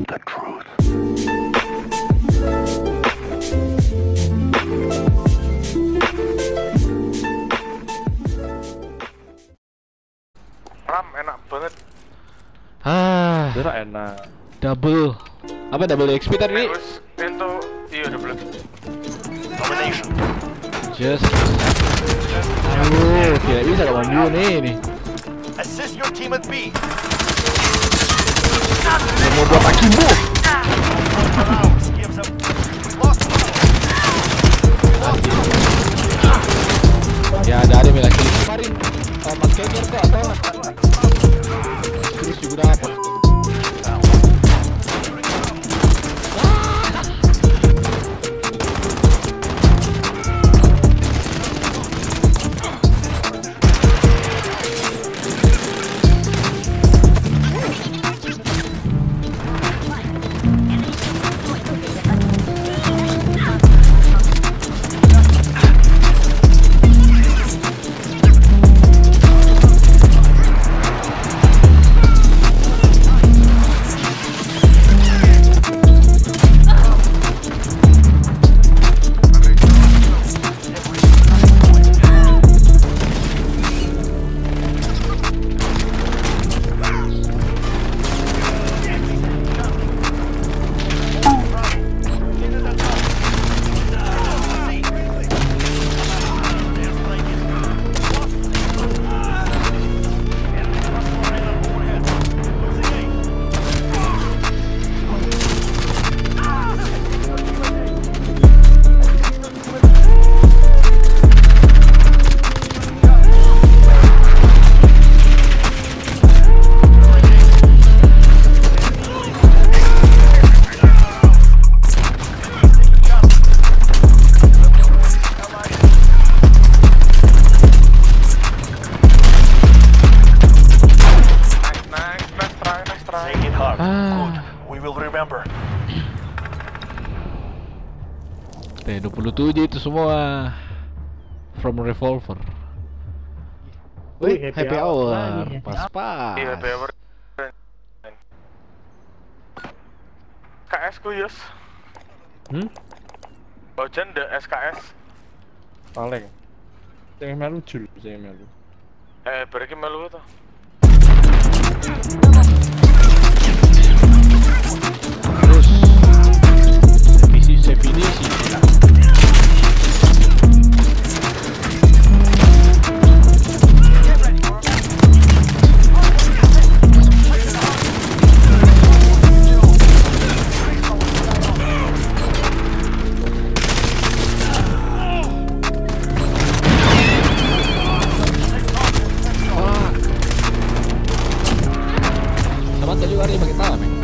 the truth. Ram enak banget. Bener enak. Double. Apa double XP tadi? Terus itu iya double. Domination. Just. Aduh, tidak bisa lawan dua nih. Assist your team at B. Mau buat Akimbo. Ya ada lagi kemarin. Mas Keker kok atau? Terus juga dapat. T27 itu semua from revolver. Wih, happy hour. Pas. Iya, happy hour. KS ku Yus. Ojan the SKS. Paling. Sing melu jul, sing melu. Berarti melu to. Terus definisi. Sama tadi lari pakai tangan, men.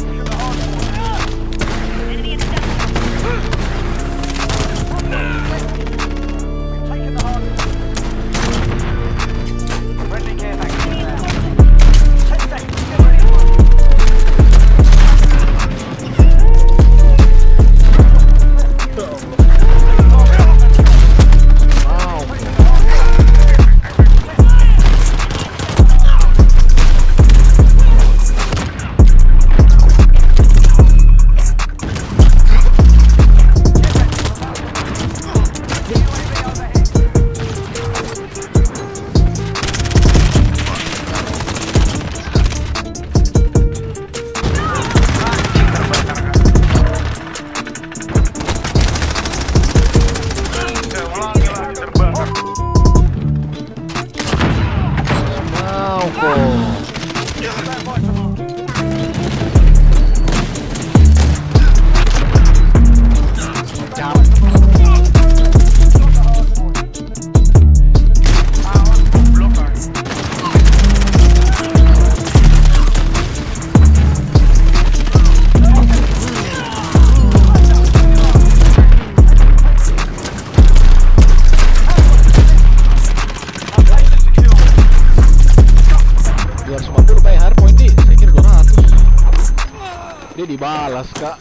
Dia dibalas, Kak.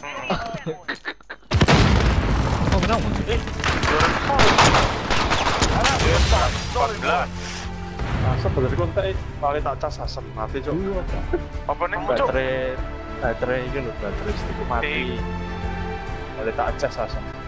Oh, kenapa? Asap dari kontak paling tak cas asap mati cok. Apa nih muncul? Baterai Baterai iki lho, baterai stick mati. Oleh tak cas langsung.